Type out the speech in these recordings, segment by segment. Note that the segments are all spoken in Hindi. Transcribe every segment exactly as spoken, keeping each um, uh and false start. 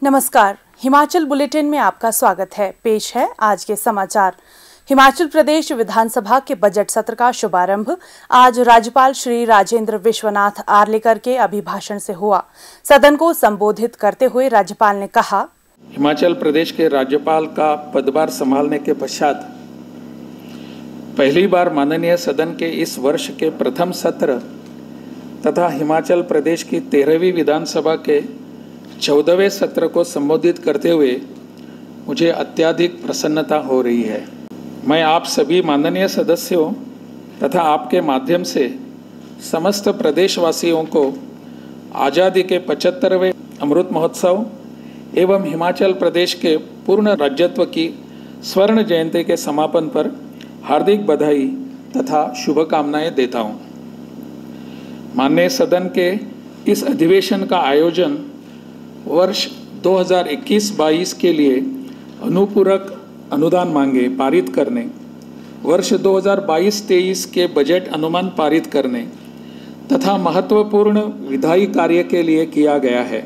नमस्कार, हिमाचल बुलेटिन में आपका स्वागत है। पेश है आज के समाचार। हिमाचल प्रदेश विधानसभा के बजट सत्र का शुभारंभ आज राज्यपाल श्री राजेंद्र विश्वनाथ आर्लेकर के अभिभाषण से हुआ। सदन को संबोधित करते हुए राज्यपाल ने कहा, हिमाचल प्रदेश के राज्यपाल का पदभार संभालने के पश्चात पहली बार माननीय सदन के इस वर्ष के प्रथम सत्र तथा हिमाचल प्रदेश की तेरहवीं विधानसभा के चौदहवें सत्र को संबोधित करते हुए मुझे अत्यधिक प्रसन्नता हो रही है। मैं आप सभी माननीय सदस्यों तथा आपके माध्यम से समस्त प्रदेशवासियों को आज़ादी के पचहत्तरवें अमृत महोत्सव एवं हिमाचल प्रदेश के पूर्ण राज्यत्व की स्वर्ण जयंती के समापन पर हार्दिक बधाई तथा शुभकामनाएं देता हूं। माननीय सदन के इस अधिवेशन का आयोजन वर्ष दो हज़ार इक्कीस बाईस के लिए अनुपूरक अनुदान मांगे पारित करने, वर्ष दो हज़ार बाईस तेईस के बजट अनुमान पारित करने तथा महत्वपूर्ण विधायी कार्य के लिए किया गया है।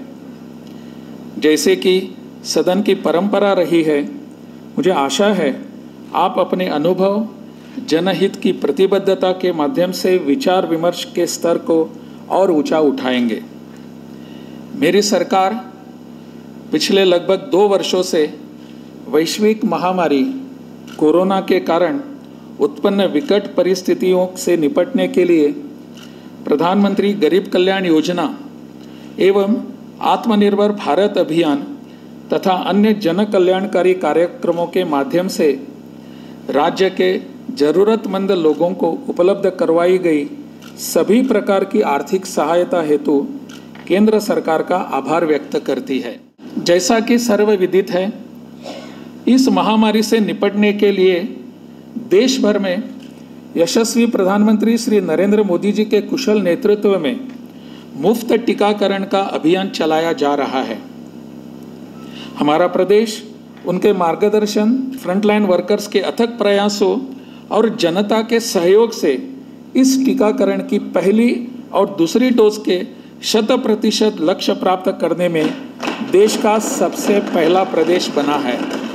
जैसे कि सदन की परंपरा रही है, मुझे आशा है आप अपने अनुभव, जनहित की प्रतिबद्धता के माध्यम से विचार विमर्श के स्तर को और ऊंचा उठाएंगे। मेरी सरकार पिछले लगभग दो वर्षों से वैश्विक महामारी कोरोना के कारण उत्पन्न विकट परिस्थितियों से निपटने के लिए प्रधानमंत्री गरीब कल्याण योजना एवं आत्मनिर्भर भारत अभियान तथा अन्य जन कल्याणकारी कार्यक्रमों के माध्यम से राज्य के जरूरतमंद लोगों को उपलब्ध करवाई गई सभी प्रकार की आर्थिक सहायता हेतु केंद्र सरकार का आभार व्यक्त करती है। जैसा कि सर्वविदित है, इस महामारी से निपटने के लिए देश भर में यशस्वी प्रधानमंत्री श्री नरेंद्र मोदी जी के कुशल नेतृत्व में मुफ्त टीकाकरण का अभियान चलाया जा रहा है। हमारा प्रदेश उनके मार्गदर्शन, फ्रंटलाइन वर्कर्स के अथक प्रयासों और जनता के सहयोग से इस टीकाकरण की पहली और दूसरी डोज के शत प्रतिशत लक्ष्य प्राप्त करने में देश का सबसे पहला प्रदेश बना है।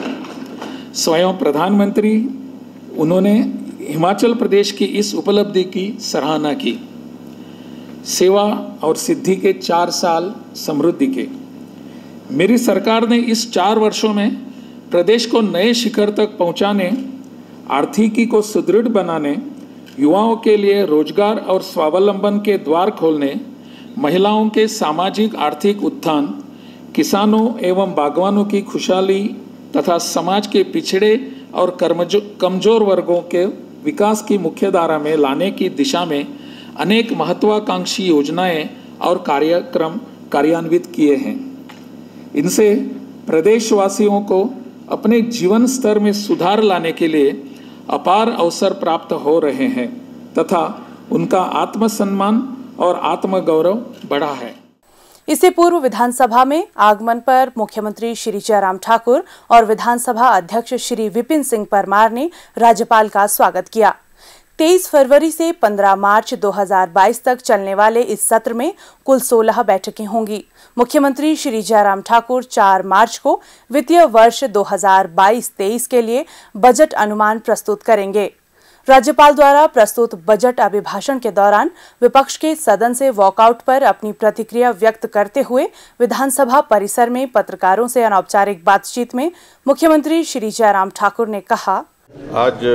स्वयं प्रधानमंत्री उन्होंने हिमाचल प्रदेश की इस उपलब्धि की सराहना की। सेवा और सिद्धि के चार साल समृद्धि के। मेरी सरकार ने इस चार वर्षों में प्रदेश को नए शिखर तक पहुंचाने, आर्थिकी को सुदृढ़ बनाने, युवाओं के लिए रोजगार और स्वावलंबन के द्वार खोलने, महिलाओं के सामाजिक आर्थिक उत्थान, किसानों एवं बागवानों की खुशहाली तथा समाज के पिछड़े और कमजोर वर्गों के विकास की मुख्यधारा में लाने की दिशा में अनेक महत्वाकांक्षी योजनाएं और कार्यक्रम कार्यान्वित किए हैं। इनसे प्रदेशवासियों को अपने जीवन स्तर में सुधार लाने के लिए अपार अवसर प्राप्त हो रहे हैं तथा उनका आत्मसम्मान और आत्मगौरव बढ़ा है। इससे पूर्व विधानसभा में आगमन पर मुख्यमंत्री श्री जयराम ठाकुर और विधानसभा अध्यक्ष श्री विपिन सिंह परमार ने राज्यपाल का स्वागत किया। तेईस फरवरी से पंद्रह मार्च दो हज़ार बाईस तक चलने वाले इस सत्र में कुल सोलह बैठकें होंगी। मुख्यमंत्री श्री जयराम ठाकुर चार मार्च को वित्तीय वर्ष दो हज़ार बाईस तेईस के लिए बजट अनुमान प्रस्तुत करेंगे। राज्यपाल द्वारा प्रस्तुत बजट अभिभाषण के दौरान विपक्ष के सदन से वॉकआउट पर अपनी प्रतिक्रिया व्यक्त करते हुए विधानसभा परिसर में पत्रकारों से अनौपचारिक बातचीत में मुख्यमंत्री श्री जयराम ठाकुर ने कहा, आज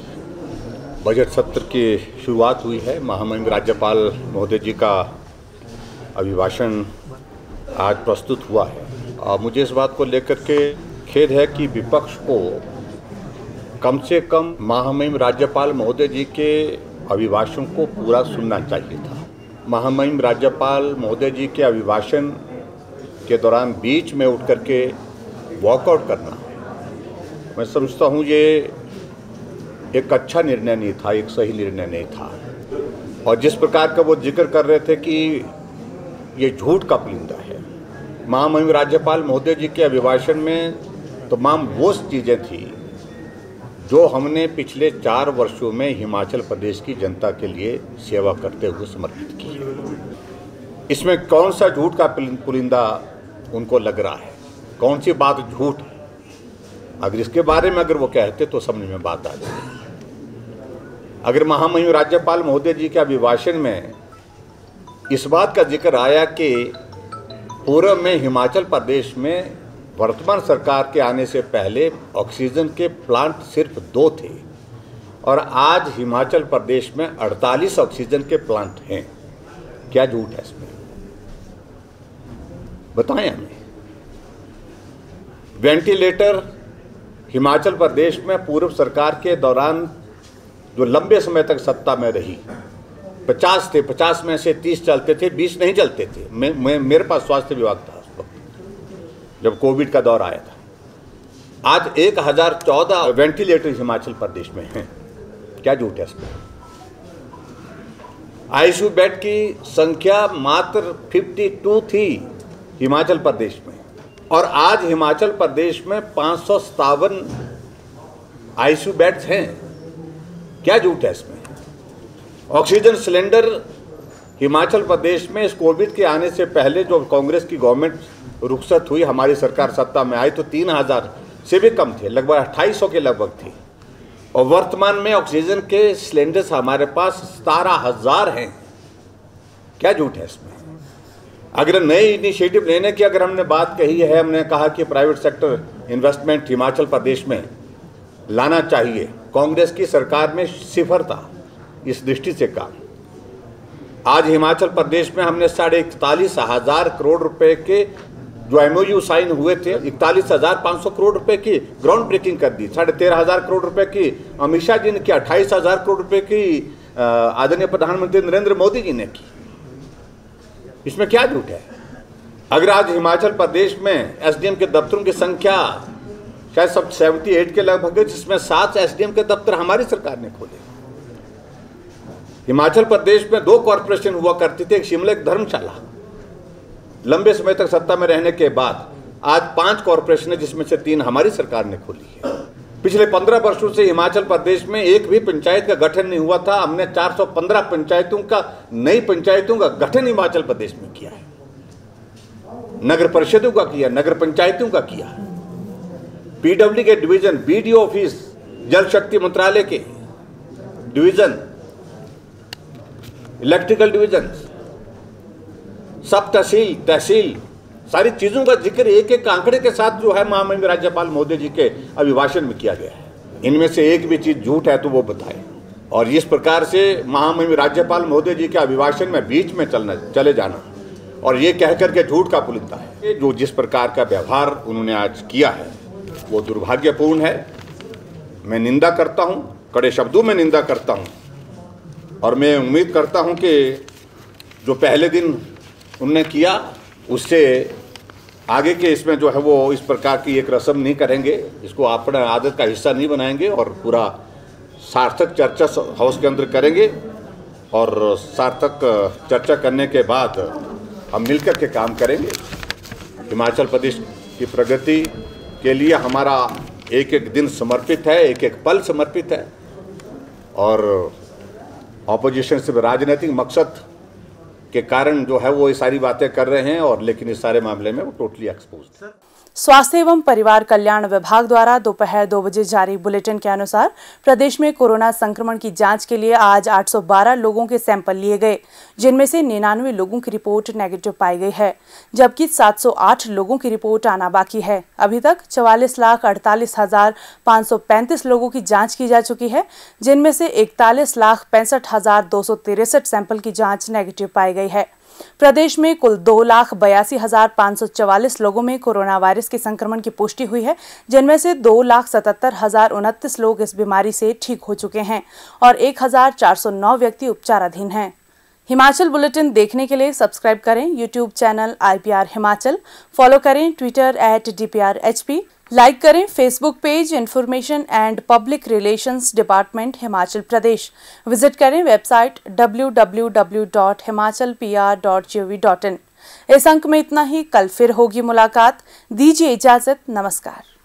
बजट सत्र की शुरुआत हुई है। महामहिम राज्यपाल महोदय जी का अभिभाषण आज प्रस्तुत हुआ है और मुझे इस बात को लेकर के खेद है कि विपक्ष को कम से कम महामहिम राज्यपाल महोदय जी के अभिभाषण को पूरा सुनना चाहिए था। महामहिम राज्यपाल महोदय जी के अभिभाषण के दौरान बीच में उठ कर के वॉकआउट करना, मैं समझता हूँ ये एक अच्छा निर्णय नहीं था, एक सही निर्णय नहीं था। और जिस प्रकार का वो जिक्र कर रहे थे कि ये झूठ का पुलिंदा है, महामहिम राज्यपाल महोदय जी के अभिभाषण में तमाम वो चीज़ें थी जो हमने पिछले चार वर्षों में हिमाचल प्रदेश की जनता के लिए सेवा करते हुए समर्पित की। इसमें कौन सा झूठ का पुलिंदा उनको लग रहा है? कौन सी बात झूठ है। अगर इसके बारे में अगर वो कहते तो समझ में बात आ जाती। अगर महामहिम राज्यपाल महोदय जी के अभिभाषण में इस बात का जिक्र आया कि पूर्व में हिमाचल प्रदेश में वर्तमान सरकार के आने से पहले ऑक्सीजन के प्लांट सिर्फ दो थे और आज हिमाचल प्रदेश में अड़तालीस ऑक्सीजन के प्लांट हैं, क्या झूठ है इसमें? बताएं हमें। वेंटिलेटर हिमाचल प्रदेश में पूर्व सरकार के दौरान जो लंबे समय तक सत्ता में रही, पचास थे, पचास में से तीस चलते थे, बीस नहीं चलते थे। मैं, मैं मेरे पास स्वास्थ्य विभाग था उस वक्त जब कोविड का दौर आया था। आज एक हजार चौदह वेंटिलेटर हिमाचल प्रदेश में हैं, क्या झूठ है इसमें? आईसीयू बेड की संख्या मात्र बावन थी हिमाचल प्रदेश में और आज हिमाचल प्रदेश में पाँच सौ सत्तावन आईसीयू बेड्स हैं, क्या झूठ है इसमें? ऑक्सीजन सिलेंडर हिमाचल प्रदेश में इस कोविड के आने से पहले जो कांग्रेस की गवर्नमेंट रुखसत हुई, हमारी सरकार सत्ता में आई तो तीन हजार से भी कम थे, लगभग अट्ठाईस सौ के लगभग थे और वर्तमान में ऑक्सीजन के सिलेंडर्स हमारे पास सतारह हजार हैं, क्या झूठ है इसमें? अगर नए इनिशिएटिव लेने की अगर हमने बात कही है, हमने कहा कि private sector investment Himachal Pradesh में लाना चाहिए, कांग्रेस की सरकार में सिफर था इस दृष्टि से काम। आज हिमाचल प्रदेश में हमने साढ़े इकतालीस हजार करोड़ रुपए के जो एमओयू साइन हुए थे, इकतालीस हजार पाँच सौ करोड़ रुपए की ग्राउंड ब्रेकिंग कर दी, साढ़े तेरह हजार करोड़ रुपए की अमित शाह जी ने की, अट्ठाईस हजार करोड़ रुपए की आदरणीय प्रधानमंत्री नरेंद्र मोदी जी ने की। इसमें क्या झूठ है? अगर आज हिमाचल प्रदेश में एसडीएम के दफ्तरों की संख्या शायद सब अठहत्तर के लगभग है, जिसमें सात एसडीएम के दफ्तर हमारी सरकार ने खोले। हिमाचल प्रदेश में दो कॉरपोरेशन हुआ करती थी, एक शिमला, एक धर्मशाला। लंबे समय तक सत्ता में रहने के बाद आज पांच कॉरपोरेशन है, जिसमें से तीन हमारी सरकार ने खोली है। पिछले पंद्रह वर्षों से हिमाचल प्रदेश में एक भी पंचायत का गठन नहीं हुआ था, हमने चार सौ पंद्रह पंचायतों का नई पंचायतों का गठन हिमाचल प्रदेश में किया है, नगर परिषदों का किया, नगर पंचायतों का किया, पीडब्ल्यू के डिवीजन, बीडीओ ऑफिस, जल शक्ति मंत्रालय के डिवीजन, इलेक्ट्रिकल डिवीजन, सब तहसील तहसील सारी चीजों का जिक्र एक एक आंकड़े के साथ जो है महामहिम राज्यपाल महोदय जी के अभिभाषण में किया गया है। इनमें से एक भी चीज झूठ है तो वो बताएं। और इस प्रकार से महामहिम राज्यपाल महोदय जी के अभिभाषण में बीच में चलना चले जाना और ये कह करके झूठ का पुलिंदा है। जो जिस प्रकार का व्यवहार उन्होंने आज किया है वो दुर्भाग्यपूर्ण है। मैं निंदा करता हूँ, कड़े शब्दों में निंदा करता हूँ और मैं उम्मीद करता हूँ कि जो पहले दिन उन्होंने किया उससे आगे के इसमें जो है वो इस प्रकार की एक रस्म नहीं करेंगे, इसको अपना आदत का हिस्सा नहीं बनाएंगे और पूरा सार्थक चर्चा हाउस के अंदर करेंगे और सार्थक चर्चा करने के बाद हम मिलकर के काम करेंगे। हिमाचल प्रदेश की प्रगति के लिए हमारा एक एक दिन समर्पित है, एक एक पल समर्पित है और ऑपोजिशन से राजनीतिक मकसद के कारण जो है वो ये सारी बातें कर रहे हैं और लेकिन इस सारे मामले में वो टोटली एक्सपोज्ड है। स्वास्थ्य एवं परिवार कल्याण विभाग द्वारा दोपहर दो बजे जारी बुलेटिन के अनुसार प्रदेश में कोरोना संक्रमण की जांच के लिए आज आठ सौ बारह लोगों के सैंपल लिए गए, जिनमें से निन्यानवे लोगों की रिपोर्ट नेगेटिव पाई गई है, जबकि सात सौ आठ लोगों की रिपोर्ट आना बाकी है। अभी तक चवालीस लाख अड़तालीस हजार पाँच सौ पैंतीस लोगों की जाँच की जा चुकी है, जिनमें से इकतालीस लाख पैंसठ हजार दो सौ तिरसठ सैंपल की जाँच नेगेटिव पाई गई है। प्रदेश में कुल दो लाख बयासी हजार पाँच सौ चवालीस लोगों में कोरोना वायरस के संक्रमण की पुष्टि हुई है, जिनमें से दो लाख सतहत्तर हजार उनतीस लोग इस बीमारी से ठीक हो चुके हैं और एक हजार चार सौ नौ व्यक्ति उपचाराधीन हैं। हिमाचल बुलेटिन देखने के लिए सब्सक्राइब करें YouTube channel I P R Himachal, follow करें Twitter at D P R H P, like करें Facebook page information and public relations department Himachal Pradesh, visit करें website W W W dot Himachal P R dot G O V dot in. इस अंक में इतना ही, कल फिर होगी मुलाकात। दीजिए इजाजत, नमस्कार।